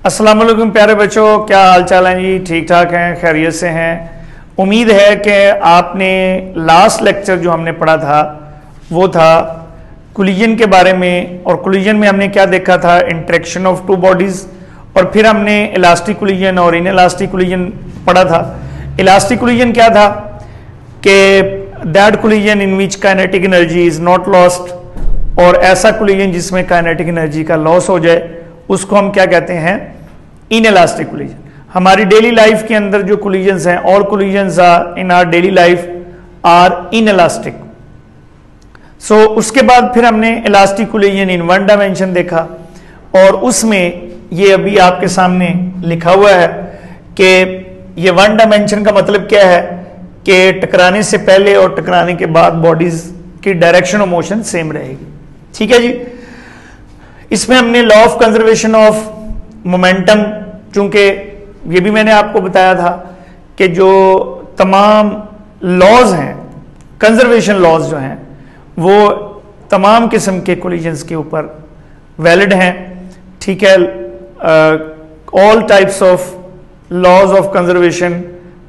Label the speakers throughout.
Speaker 1: अस्सलाम वालेकुम प्यारे बच्चों, क्या हाल चाल है जी? ठीक ठाक हैं, खैरियत से हैं। उम्मीद है कि आपने लास्ट लेक्चर जो हमने पढ़ा था वो था कोलिजन के बारे में, और कोलिजन में हमने क्या देखा था? इंटरेक्शन ऑफ टू बॉडीज, और फिर हमने इलास्टिक कोलिजन और इनइलास्टिक कोलिजन पढ़ा था। इलास्टिक कोलिजन क्या था कि that collision in which kinetic energy is not lost, और ऐसा कोलिजन जिसमें काइनेटिक एनर्जी का लॉस हो जाए उसको हम क्या कहते हैं? Inelastic collision. हमारी डेली लाइफ के अंदर जो कोलिजन्स हैं, all collisions are in our daily life are inelastic. So उसके बाद फिर हमने elastic collision in one dimension देखा, और उसमें ये अभी आपके सामने लिखा हुआ है कि ये वन डायमेंशन का मतलब क्या है कि टकराने से पहले और टकराने के बाद बॉडीज की डायरेक्शन ऑफ मोशन सेम रहेगी। ठीक है जी। इसमें हमने law of conservation of momentum, चूंकि ये भी मैंने आपको बताया था कि जो तमाम लॉज हैं, कंजर्वेशन लॉज जो हैं, वो तमाम किस्म के कोलिजन्स के ऊपर वैलिड हैं। ठीक है। All types of laws of conservation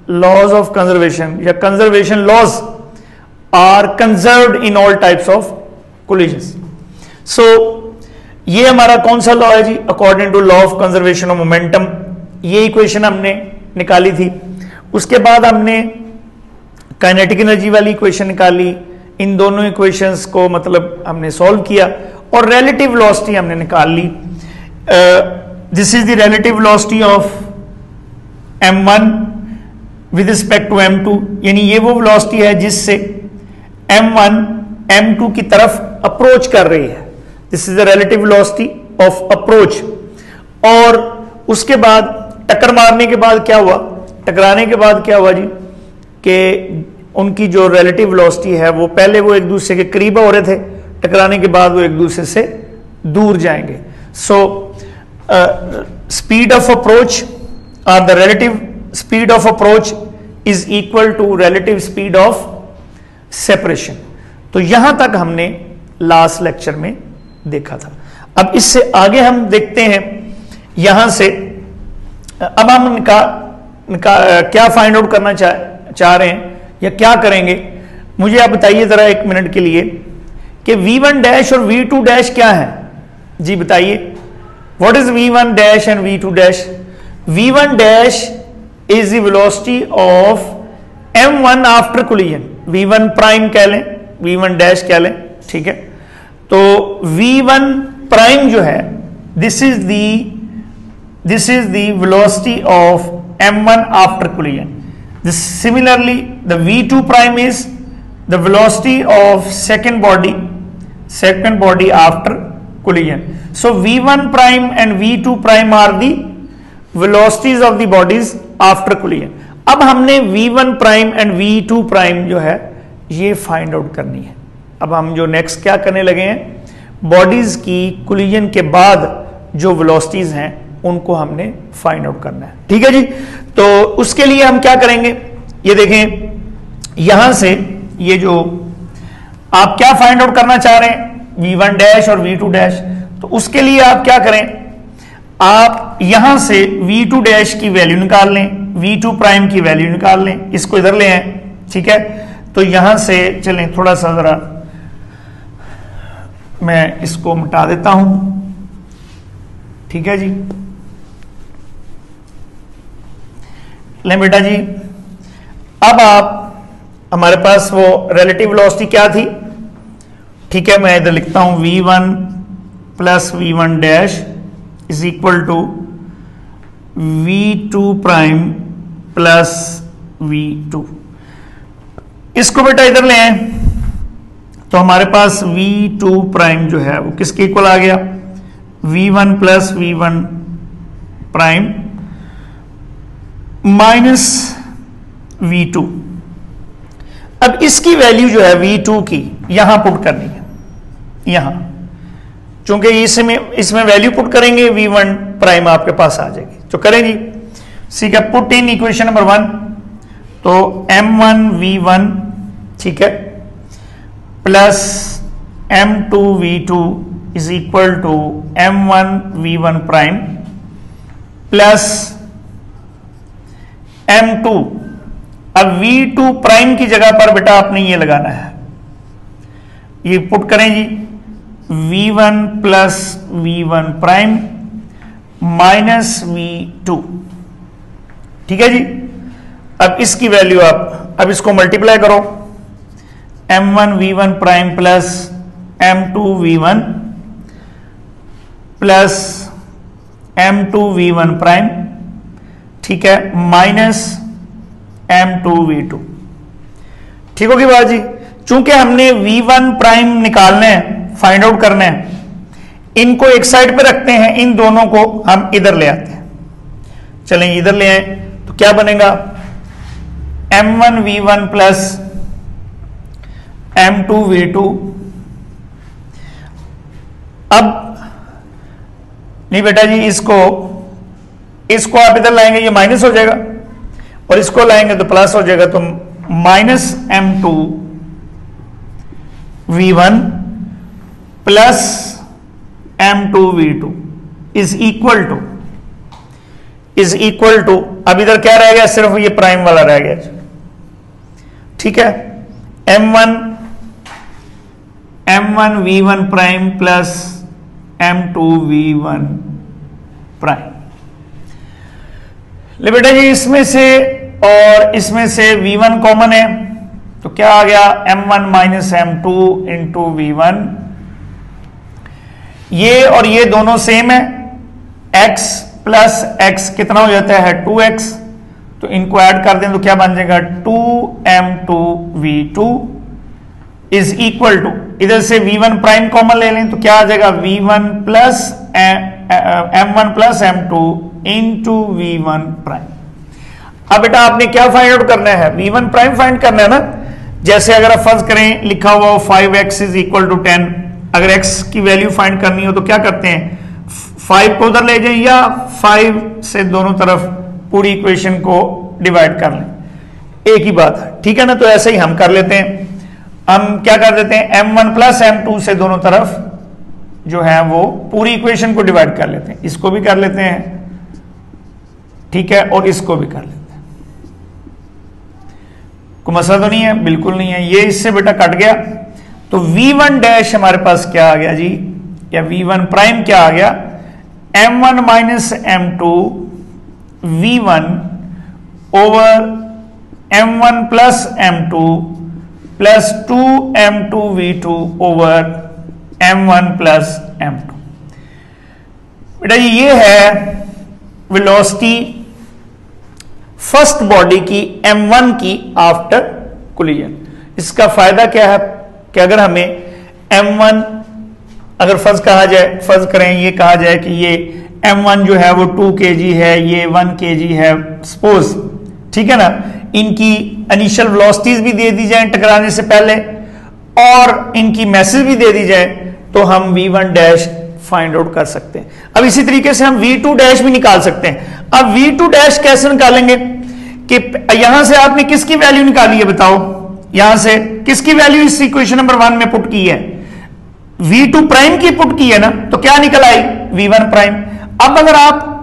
Speaker 1: या conservation laws are conserved in all types of collisions. So ये हमारा कौन सा लॉ है जी? According to law of conservation of momentum. ये इक्वेशन हमने निकाली थी। उसके बाद हमने काइनेटिक एनर्जी वाली इक्वेशन निकाली। इन दोनों इक्वेशंस को मतलब हमने सॉल्व किया, और रिलेटिव वेलोसिटी हमने निकाल ली। This is the relative velocity of m1 with respect to m2, यानी ये वो वेलोसिटी है जिससे m1 m2 की तरफ अप्रोच कर रही है। This is the relative velocity of approach. और उसके बाद टक्कर मारने के बाद क्या हुआ? टकराने के बाद क्या हुआ जी? कि उनकी जो रिलेटिव वेलोसिटी है वो पहले वो एक दूसरे के करीब हो रहे थे, टकराने के बाद वो एक दूसरे से दूर जाएंगे। सो स्पीड ऑफ अप्रोच और the relative speed of approach is equal to relative speed of separation. तो यहां तक हमने लास्ट लेक्चर में देखा था। अब इससे आगे हम देखते हैं यहां से। अब हम क्या फाइंड आउट करना चाह रहे हैं या क्या करेंगे, मुझे आप बताइए जरा एक मिनट के लिए कि v1 डैश और v2 डैश क्या है जी? बताइए, what is v1 dash and v2 dash? v1 dash is the velocity of m1 after collision. v1 prime कह लें, v1 डैश कह लें, ठीक है। तो v1 प्राइम जो है, this is the velocity of m1 after collision. Similarly, the v2 prime is the velocity of second body after collision. So v1 prime and v2 prime are the velocities of the bodies after collision. अब हमने v1 prime and v2 prime जो है ये find out करनी है। अब हम जो नेक्स्ट क्या करने लगे हैं, बॉडीज की कोलिजन के बाद जो वेलोसिटीज हैं उनको हमने फाइंड आउट करना है। ठीक है जी। तो उसके लिए हम क्या करेंगे, ये देखें यहां से, ये जो आप क्या फाइंड आउट करना चाह रहे हैं, v1 डैश और v2 डैश, तो उसके लिए आप क्या करें, आप यहां से v2 डैश की वैल्यू निकाल लें, v2 प्राइम की वैल्यू निकाल लें, इसको इधर ले आए। ठीक है। तो यहां से चलें, थोड़ा सा जरा मैं इसको मिटा देता हूं। ठीक है जी। ले बेटा जी, अब आप हमारे पास वो रिलेटिव वेलोसिटी क्या थी? ठीक है, मैं इधर लिखता हूं v1 plus v1 dash is equal to v2 prime plus v2। इसको बेटा इधर ले आए, तो हमारे पास v2 प्राइम जो है वो किसके इक्वल आ गया? v1 plus v1 prime minus v2। अब इसकी वैल्यू जो है v2 की यहां पुट करनी है, यहां, चूंकि इसमें वैल्यू पुट करेंगे v1 प्राइम आपके पास आ जाएगी। तो करें जी, ठीक है, पुट इन इक्वेशन नंबर 1। तो m1 v1, ठीक है, plus m2 v2 is equal to m1 v1 prime plus M2। अब V2 प्राइम की जगह पर बेटा आपने ये लगाना है, ये पुट करें जी, V1 plus V1 prime minus V2। ठीक है जी। अब इसकी वैल्यू आप अब इसको मल्टीप्लाई करो, M1 V1 prime plus M2 V1 plus M2 V1 prime, ठीक है, माइनस M2 V2। ठीक होगी बात जी। चूंकि हमने V1 प्राइम निकालना है, फाइंड आउट करना है, इनको एक साइड पे रखते हैं, इन दोनों को हम इधर ले आते हैं। चलें इधर ले आए तो क्या बनेगा, M1 V1 plus M2 V2। अब नहीं बेटा जी, इसको आप इधर लाएंगे, ये माइनस हो जाएगा, और इसको लाएंगे तो प्लस हो जाएगा, तो minus M2 V1 plus M2 V2 is equal to अब इधर क्या रह गया, सिर्फ ये प्राइम वाला रह गया। ठीक है, M1 V1 prime plus M2 V1 prime. ले बेटा जी, इसमें से और इसमें से V1 कॉमन है, तो क्या आ गया, M1 minus M2 into V1। ये और ये दोनों सेम है, x प्लस x कितना हो जाता है 2x, तो इनको ऐड कर दें तो क्या बन जाएगा 2M2 V2 is equal to, इधर से V1 प्राइम कॉमन ले लें तो क्या आ जाएगा V1 plus M1 plus M2 into V1 prime. अब बेटा आपने क्या फाइंड आउट करना है, V1 प्राइम फाइंड करना है ना। जैसे अगर आप फर्ज करें लिखा हुआ हो 5x इज इक्वल टू 10, अगर x की वैल्यू फाइंड करनी हो तो क्या करते हैं, 5 को उधर ले जाएं या 5 से दोनों तरफ पूरी इक्वेशन को डिवाइड कर लें, एक ही बात है। ठीक है ना, तो ऐसे ही हम कर लेते हैं। हम क्या कर देते हैं, M1 प्लस M2 से दोनों तरफ जो है वो पूरी इक्वेशन को डिवाइड कर लेते हैं, इसको भी कर लेते हैं, ठीक है, और इसको भी कर लेते हैं। कोई मसला तो नहीं है, बिल्कुल नहीं है। ये इससे बेटा कट गया, तो V1 डैश हमारे पास क्या आ गया जी, या V1 प्राइम क्या आ गया, M1 minus M2 V1 over M1 plus M2 plus 2M2 V2 over M1 plus M2। बेटा ये है वेलोसिटी फर्स्ट बॉडी की M1 की आफ्टर कोलिजन। इसका फायदा क्या है कि अगर हमें M1 अगर फर्ज करें ये कहा जाए कि ये M1 जो है वो 2 kg है, ये 1 kg है सपोज, ठीक है ना, इनकी इनिशियल वेलोसिटीज भी दे दी जाए टकराने से पहले और इनकी मैसेज भी दे दी जाए, तो हम V1 डैश फाइंड आउट कर सकते हैं। अब इसी तरीके से हम V2 डैश भी निकाल सकते हैं। अब V2 डैश कैसे निकालेंगे कि यहां से आपने किसकी वैल्यू निकाली है बताओ, यहां से किसकी वैल्यू इस इक्वेशन नंबर 1 में पुट की है, V2 प्राइम की पुट की है ना, तो क्या निकल आई V1 प्राइम। अब अगर आप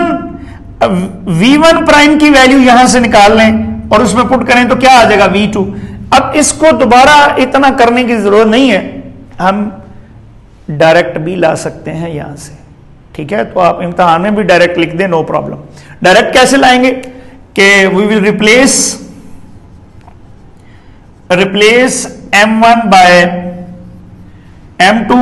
Speaker 1: V1 प्राइम की वैल्यू यहां से निकाल लें और उसमें पुट करें तो क्या आ जाएगा V2। अब इसको दोबारा इतना करने की जरूरत नहीं है, हम डायरेक्ट भी ला सकते हैं यहां से, ठीक है। तो आप इम्तिहान में भी डायरेक्ट लिख दें, नो प्रॉब्लम। डायरेक्ट कैसे लाएंगे कि we will replace M1 by M2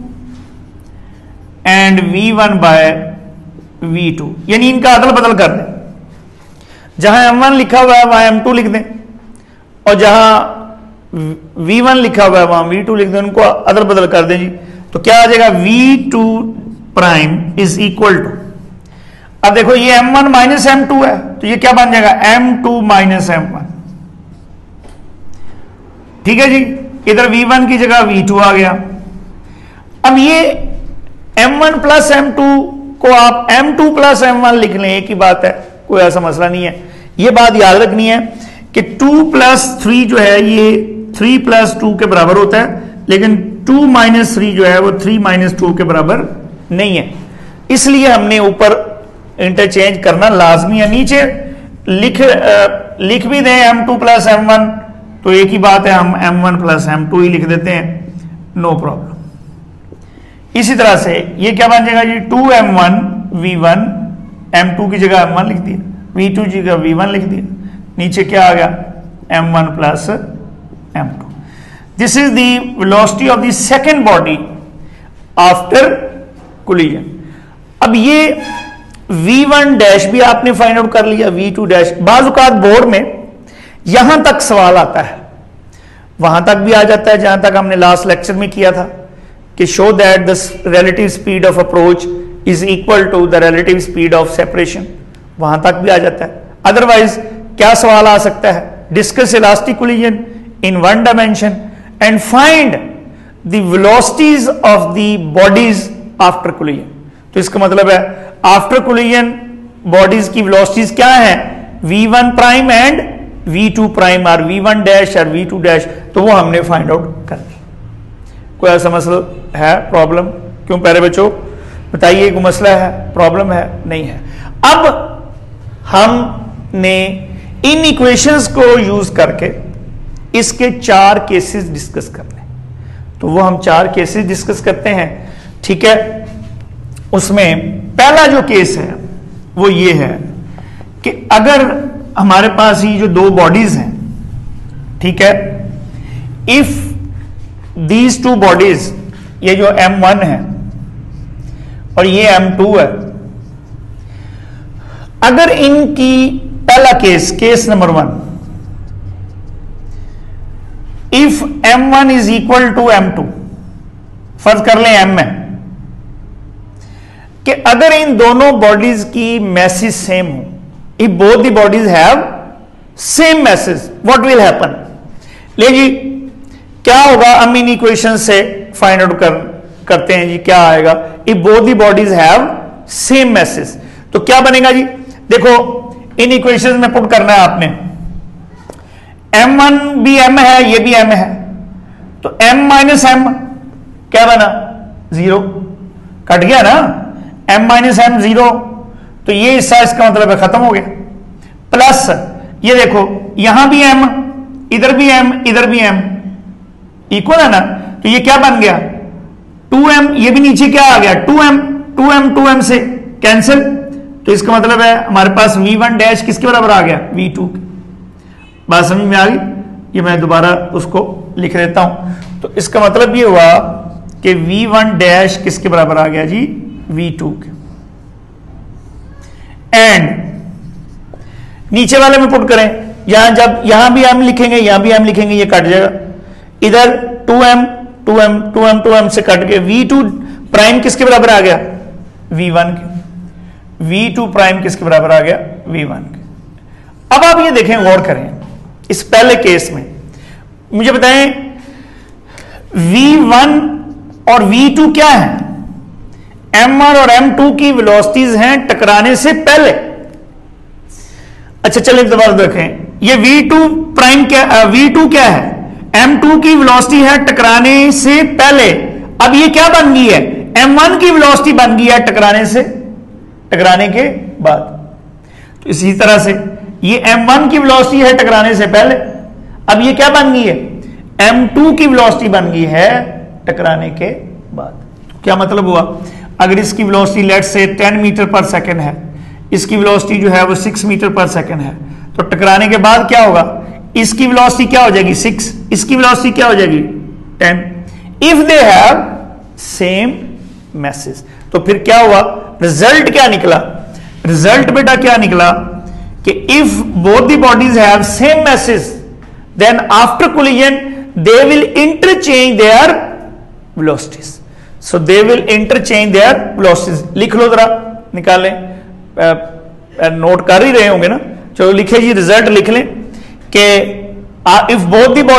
Speaker 1: and V1 by V2, यानी इनका अदल बदल कर दें। जहां M1 लिखा हुआ है वहां M2 लिख दें और जहां V1 लिखा हुआ है वहां V2 लिख दें, उनको अदल बदल कर दें जी। तो क्या आ जाएगा V2 prime is equal to, अब देखो ये M1 माइनस M2 है, तो ये क्या बन जाएगा M2 माइनस M1, ठीक है जी। इधर V1 की जगह V2 आ गया। अब ये M1 प्लस M2 को आप M2 प्लस M1 लिख लें, एक ही बात है, कोई ऐसा मसला नहीं है। ये बात याद रखनी है कि 2 प्लस 3 जो है ये 3 प्लस 2 के बराबर होता है, लेकिन 2 माइनस 3 जो है वो 3 माइनस 2 के बराबर नहीं है। इसलिए हमने ऊपर इंटरचेंज करना लाजमी है। नीचे लिख भी दें m2 प्लस m1 तो एक ही बात है, हम m1 प्लस m2 ही लिख देते हैं, नो प्रॉब्लम। इसी तरह से ये क्या बन जाएगा जी, 2m1 v1, m2 की जगह m1 लिख दिया, v2 की जगह v1 लिख दिया, नीचे क्या आ गया m1 plus m2। This is the velocity of the second body after collision. अब ये v1 डैश भी आपने फाइंड आउट कर लिया, v2 डैश। बाज़ औक़ात बोर्ड में यहां तक सवाल आता है, वहां तक भी आ जाता है जहां तक हमने लास्ट लेक्चर में किया था कि show that the relative speed of approach is equal to the relative speed of separation, वहां तक भी आ जाता है। अदरवाइज क्या सवाल आ सकता है, discuss elastic collision in one dimension and find the velocities of the bodies after collision. तो इसका मतलब है आफ्टर कोलिजन बॉडीज की वेलोसिटीज क्या है, v1 prime and v2 prime, और v1 डैश और v2 डैश, तो वो हमने फाइंड आउट कर दी। कोई ऐसा मसला है, प्रॉब्लम? क्यों प्यारे बच्चों बताइए, कोई मसला है, प्रॉब्लम है? नहीं है। अब हमने इन इक्वेशंस को यूज करके इसके 4 केसेस डिस्कस करने, तो वो हम 4 केसेस डिस्कस करते हैं, ठीक है। उसमें पहला जो केस है वो ये है कि अगर हमारे पास ये जो 2 बॉडीज हैं, ठीक है, इफ दीज 2 बॉडीज, ये जो m1 है और ये m2 है, अगर इनकी पहला case number 1, if m1 is equal to m2, फर्ज कर लें m है, कि अगर इन दोनों बॉडीज की मैसेज सेम हो, if both the bodies have same masses, what will happen? ले जी क्या होगा, हम इन इक्वेशन से फाइंड आउट करते हैं जी, क्या आएगा, if both the bodies have same masses, तो क्या बनेगा जी, देखो इन इक्वेशन में पुट करना है आपने, m1 भी m है, ये भी m है, तो m माइनस m क्या बना, 0, कट गया ना, m माइनस m 0, तो ये हिस्सा इसका मतलब है खत्म हो गया, प्लस ये देखो यहां भी m, इधर भी m, इधर भी m, इक्वल है ना, तो ये क्या बन गया 2m, ये भी नीचे क्या आ गया 2m से कैंसिल, तो इसका मतलब है हमारे पास v1 डैश किसके बराबर आ गया, v2। बात समझ में आ गई? ये मैं दोबारा उसको लिख देता हूं, तो इसका मतलब ये हुआ कि v1 डैश किसके बराबर आ गया जी, v2 के। एंड नीचे वाले में पुट करें, यहां जब यहां भी m लिखेंगे, यहां भी m लिखेंगे, ये कट जाएगा, इधर 2m से कट के v2 प्राइम किसके बराबर आ गया, v1 के, v2 प्राइम किसके बराबर आ गया, v1 के। अब आप ये देखें, गौर करें, इस पहले केस में मुझे बताएं v1 और v2 क्या है, m1 और m2 की वेलोसिटीज हैं टकराने से पहले। अच्छा चलिए दोबारा देखें, ये v2 प्राइम क्या, v2 क्या है, m2 की वेलोसिटी है टकराने से पहले। अब ये क्या बन गई है, m1 की वेलोसिटी बन गई है टकराने के बाद। तो इसी तरह से ये m1 की वेलोसिटी है टकराने से पहले, अब ये क्या बन गई है, m2 की वेलोसिटी बन गई है टकराने के बाद। क्या मतलब हुआ, अगर इसकी वेलोसिटी लेट्स से 10 मीटर पर सेकंड है, इसकी वेलोसिटी जो है वो 6 मीटर पर सेकंड है, तो टकराने के बाद क्या होगा, इसकी वेलोसिटी क्या हो जाएगी 6, इसकी वेलोसिटी क्या हो जाएगी 10, if they have same masses. तो फिर क्या हुआ, रिजल्ट क्या निकला, रिजल्ट बेटा क्या निकला कि if both the bodies have same masses then after collision they will interchange their velocities, so they will interchange their velocities. लिख लो जरा, निकालें, नोट कर ही रहे होंगे ना, चलो लिखे जी, रिजल्ट लिख लें कि if both the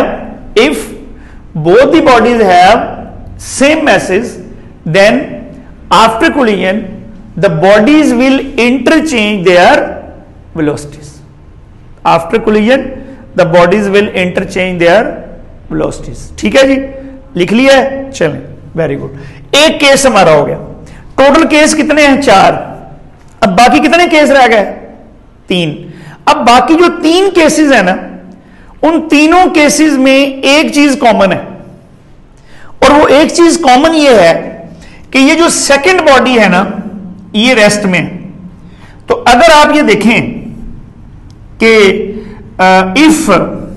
Speaker 1: bodies have same masses then after collision the bodies will interchange their velocities, after collision the bodies will interchange their velocities. ठीक है जी, लिख लिया है, चलें, वेरी गुड। एक केस हमारा हो गया, टोटल केस कितने हैं 4। बाकी कितने केस रह गए? 3। अब बाकी जो 3 केसेस है ना, उन तीनों केसेस में एक चीज कॉमन है, और वो एक चीज कॉमन ये है कि ये जो सेकंड बॉडी है ना, ये रेस्ट में। तो अगर आप ये देखें कि इफ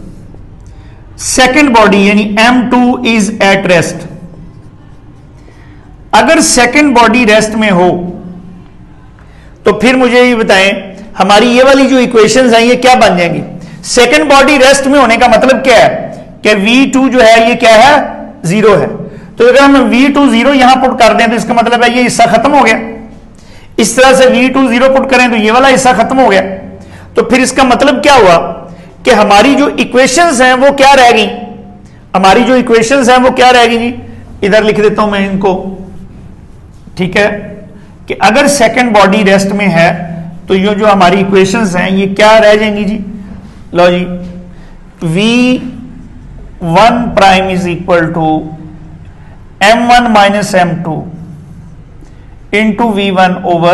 Speaker 1: सेकंड बॉडी यानी M2 इज एट रेस्ट, अगर सेकंड बॉडी रेस्ट में हो तो फिर मुझे ये बताएं हमारी ये वाली जो इक्वेशंस हैं ये क्या बन जाएंगी? सेकंड बॉडी रेस्ट में होने का मतलब क्या है कि V2 जो है ये क्या है? 0 है। तो अगर हम V2 0 यहां पुट कर दें तो इसका मतलब है ये हिस्सा खत्म हो गया। इस तरह से V2 0 पुट करें तो ये वाला हिस्सा खत्म हो गया। तो फिर इसका मतलब क्या हुआ कि हमारी जो इक्वेशंस हैं वो क्या रह गई? हमारी जो इक्वेशंस हैं वो क्या रह गई जी? इधर लिख देता हूं मैं इनको, ठीक है, कि अगर सेकंड बॉडी रेस्ट में है तो ये जो हमारी इक्वेशंस हैं ये क्या रह जाएंगी जी? लो जी, V1 prime is equal to M1 minus M2 into V1 over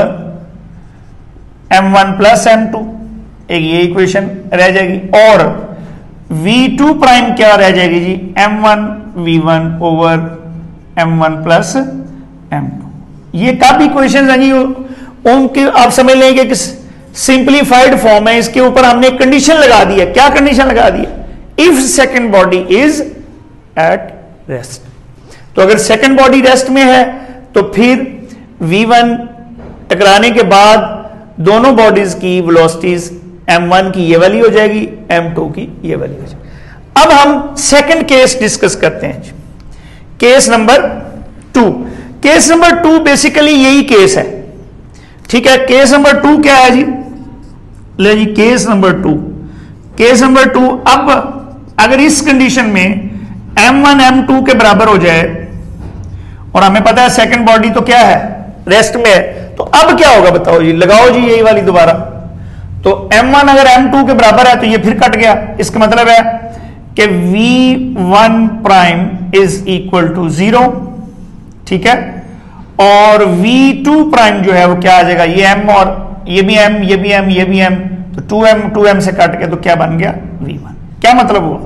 Speaker 1: M1 plus M2, एक ये इक्वेशन रह जाएगी। और V2 प्राइम क्या रह जाएगी जी? M1 V1 over M1 plus M2। ये कब इक्वेशन है जी? उनके आप समझ लेंगे कि सिंप्लीफाइड फॉर्म है, इसके ऊपर हमने कंडीशन लगा दी है। क्या कंडीशन लगा दी है? If second body is at rest. तो अगर सेकंड बॉडी रेस्ट में है तो फिर V1 टकराने के बाद दोनों बॉडीज की वेलोसिटीज M1 की ये वाली हो जाएगी, M2 की ये वाली हो जाएगी। अब हम सेकंड केस डिस्कस करते हैं। Case number 2। Case number 2 basically यही केस है, ठीक है। केस नंबर 2 क्या है जी? ले जी, केस नंबर 2। केस नंबर 2, अब अगर इस कंडीशन में M1 M2 के बराबर हो जाए और हमें पता है सेकंड बॉडी तो क्या है? रेस्ट में है, तो अब क्या होगा बताओ जी? लगाओ जी यही वाली दोबारा। तो M1 अगर M2 के बराबर है तो ये फिर कट गया। इसका मतलब है कि V1 prime is equal to 0, ठीक है। और V2 प्राइम जो है वो क्या आ जाएगा? ये M और ये भी M, ये भी M, ये भी M, तो 2M से काट के तो क्या बन गया? V1। क्या मतलब हुआ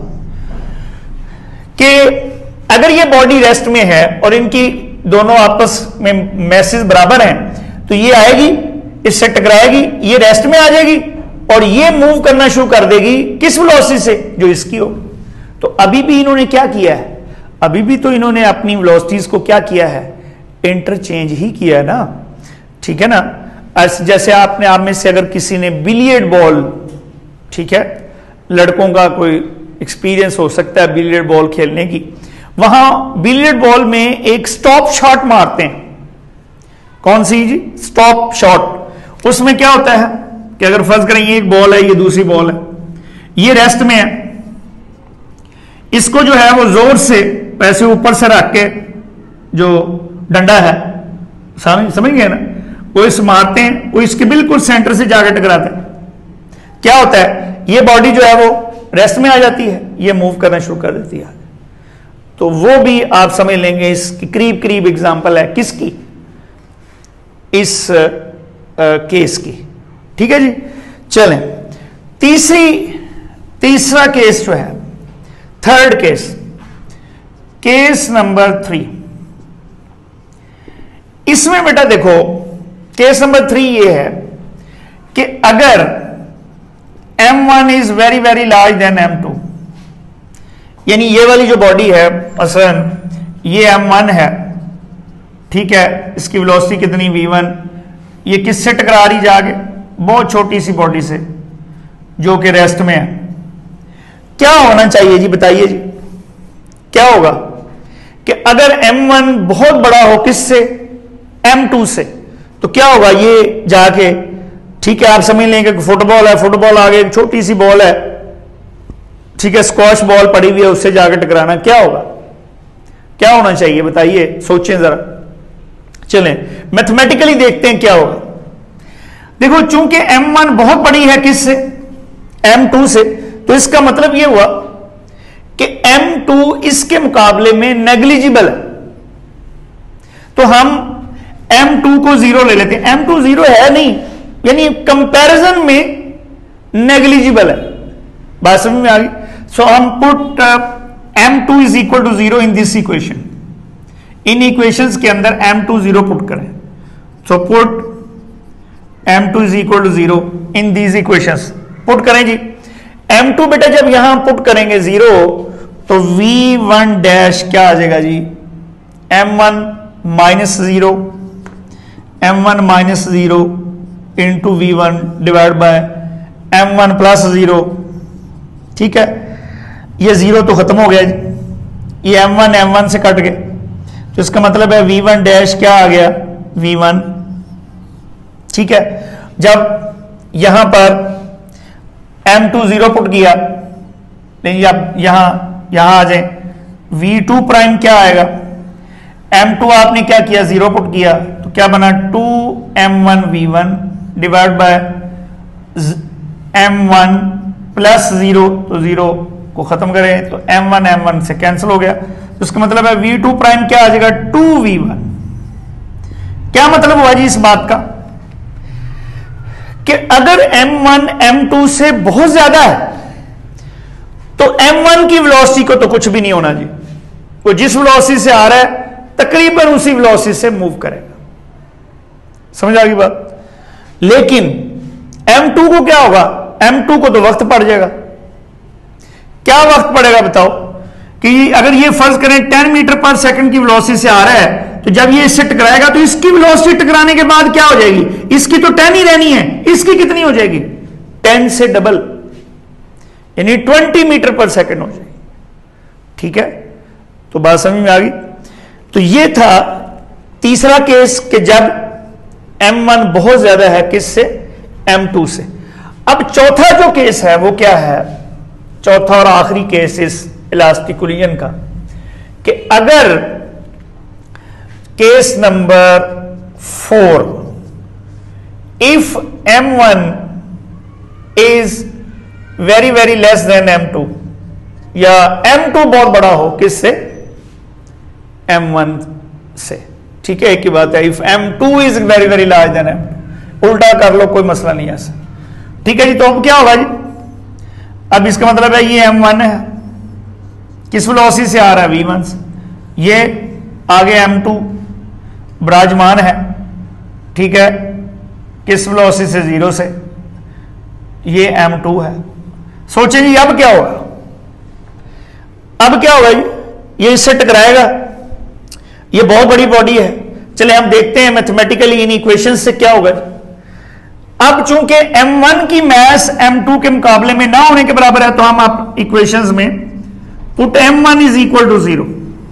Speaker 1: कि अगर ये बॉडी रेस्ट में है और इनकी दोनों आपस में मैसेज बराबर हैं तो ये आएगी, इससे टकराएगी, ये रेस्ट में आ जाएगी और ये मूव करना शुरू कर देगी किस वेलोसिटी से? जो इसकी हो। तो अभी भी इन्होंने क्या किया है? अभी भी तो इन्होंने अपनी वेलोसिटीज को क्या किया है? इंटरचेंज ही किया है ना, ठीक है ना। जैसे आपने आप में से अगर किसी ने बिलियर्ड बॉल, ठीक है, लड़कों का कोई एक्सपीरियंस हो सकता है बिलियर्ड बॉल खेलने की, वहां बिलियर्ड बॉल में एक स्टॉप शॉट मारते हैं। कौन सी जी? Stop shot. उसमें क्या होता है कि अगर फर्ज करें ये एक बॉल है, ये दूसरी बॉल है, ये रेस्ट में है, इसको जो है वो जोर से पैसे ऊपर से रख के जो डंडा है, समझ गए ना, वो इस मारते हैं, वो इसके बिल्कुल सेंटर से जाकर टकराते हैं। क्या होता है? ये बॉडी जो है वो रेस्ट में आ जाती है, ये मूव करना शुरू कर देती है। तो वो भी आप समझ लेंगे इसकी करीब करीब एग्जांपल है किसकी? इस केस की, ठीक है जी। चलें तीसरा केस जो है, थर्ड केस, केस नंबर 3। इसमें बेटा देखो, केस नंबर 3 ये है कि अगर M1 is very very large than M2, यानी ये वाली जो बॉडी है, मसलन ये M1 है, ठीक है, इसकी वेलोसिटी कितनी? V1। ये किससे टकरा रही जाके? बहुत छोटी सी बॉडी से जो कि रेस्ट में है। क्या होना चाहिए जी? बताइए जी, क्या होगा कि अगर M1 बहुत बड़ा हो किससे? M2 से, तो क्या होगा? ये जाके, ठीक है, आप समझ लेंगे कि फुटबॉल है, फुटबॉल आगे एक छोटी सी बॉल है, ठीक है, स्क्वॉश बॉल पड़ी हुई है, उससे जाकर टकराना। क्या होगा? क्या होना चाहिए बताइए, सोचें जरा। चलें मैथमेटिकली देखते हैं क्या होगा। देखो, चूंकि M1 बहुत बड़ी है किससे? M2 से, तो इसका मतलब यह हुआ कि M2 इसके मुकाबले में नेग्लिजिबल है। तो हम M2 को 0 ले लेते हैं। M2 0 है नहीं, यानी कंपैरिजन में नेग्लिजिबल है। बात समझ में आ गई। सो हम put m2 is equal to 0 in this equation. इन इक्वेशंस के अंदर m2 0 पुट करें। So put m2 is equal to 0 in these equations. Put करें जी। m2 बेटा जब यहां पुट करेंगे 0 तो v1 डैश क्या आ जाएगा जी, m1 minus 0, m1 minus 0 into v1 divide by m1 plus 0। ठीक है, ये 0 तो खत्म हो गया जी, ये m1 से कट गए, तो इसका मतलब है v1 डैश क्या आ गया, v1। ठीक है, जब यहां पर m2 0 पुट किया, नहीं अब यहां आ जाए, v2 प्राइम क्या आएगा, m2 आपने क्या किया 0 पुट किया, तो क्या बना 2m1 v1 divide by m1 plus 0, तो 0 को खत्म करें तो m1 से कैंसिल हो गया, तो इसका मतलब है v2 प्राइम क्या आ जाएगा 2v1। क्या मतलब हुआ जी इस बात का कि अगर m1 m2 से बहुत ज्यादा है तो m1 की वेलोसिटी को तो कुछ भी नहीं होना जी, वो जिस वेलोसिटी से आ रहा है तकरीबन उसी वेलोसिटी से मूव करेगा। समझ आ गई बात। लेकिन m2 को क्या होगा, m2 को तो वक्त पड़ जाएगा। क्या वक्त पड़ेगा बताओ, कि अगर ये फर्ज करें 10 मीटर पर सेकंड की वेलोसिटी से आ रहा है, तो जब ये इससे टकराएगा तो इसकी वेलोसिटी टकराने के बाद क्या हो जाएगी, इसकी तो 10 ही रहनी है, इसकी कितनी हो जाएगी 10 से डबल, यानी 20 मीटर पर सेकंड हो जाएगी। ठीक है, तो बात समझ में आ गई। तो ये था तीसरा केस कि जब m1 बहुत ज्यादा है किससे, m2 से। अब चौथा जो केस है वो क्या है, चौथा और आखिरी केस इस इलास्टिक कोलिजन का, कि अगर case number 4 if m1 is very very less than m2, या m2 बहुत बड़ा हो किससे, m1 से। ठीक है, एक ही बात है, if m2 is very very large than m2, उल्टा कर लो कोई मसला नहीं है ऐसा। ठीक है जी, तो अब क्या होगा जी, अब इसका मतलब है ये m1 है, किस वेलोसिटी से आ रहा है v1 से, ये आगे m2 विराजमान है। ठीक है, किस वेलोसिटी से 0 से, ये m2 है। सोचें जी अब क्या होगा, अब क्या होगा जी, ये इससे टकराएगा, ये बहुत बड़ी बॉडी है। चले हम देखते हैं मैथमेटिकली इन इक्वेशन से क्या होगा। अब चूंकि m1 की मास m2 के मुकाबले में ना होने के बराबर है, तो हम आप इक्वेशंस में put m1 is equal to 0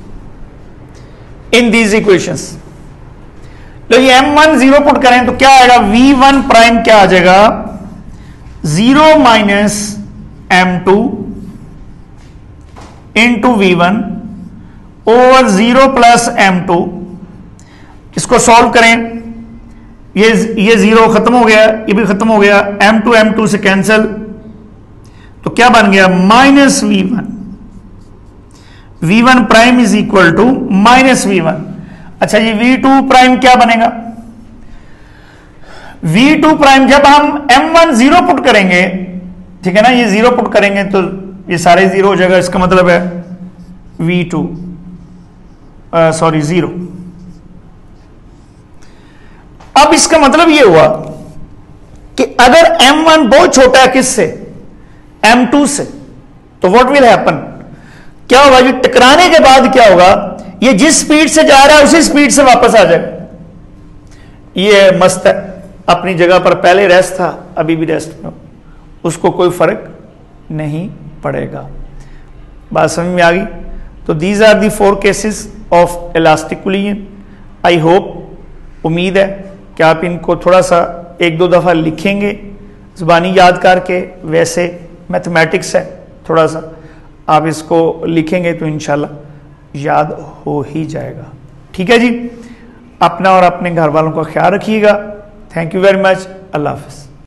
Speaker 1: in these equations. तो ये m1 0 पुट करें तो क्या आएगा, v1 प्राइम क्या आ जाएगा 0 minus m2 into v1 over 0 plus m2। इसको सॉल्व करें, ये 0 खत्म हो गया, ये भी खत्म हो गया, m2 से कैंसिल, तो क्या बन गया minus v1 prime is equal to minus v1। अच्छा जी, v2 प्राइम क्या बनेगा, v2 प्राइम जब हम m1 0 पुट करेंगे, ठीक है ना, ये 0 पुट करेंगे तो ये सारे 0 हो जाएगा, इसका मतलब है v2 0। अब इसका मतलब ये हुआ कि अगर m1 बहुत छोटा है किससे, m2 से, तो व्हाट विल हैपन, क्या होगा जी, टकराने के बाद क्या होगा, ये जिस स्पीड से जा रहा है उसी स्पीड से वापस आ जाएगा। ये मस्त है, अपनी जगह पर पहले रेस्ट था, अभी भी रेस्ट में, उसको कोई फर्क नहीं पड़ेगा। बात समझ में आ गई। तो these are the 4 cases of elastic collision. I hope, उम्मीद है कि आप इनको थोड़ा सा 1-2 दफ़ा लिखेंगे ज़ुबानी याद करके। वैसे मैथमेटिक्स है, थोड़ा सा आप इसको लिखेंगे तो इंशाल्लाह याद हो ही जाएगा। ठीक है जी, अपना और अपने घर वालों का ख्याल रखिएगा। Thank you very much. अल्लाह हाफ़िज़।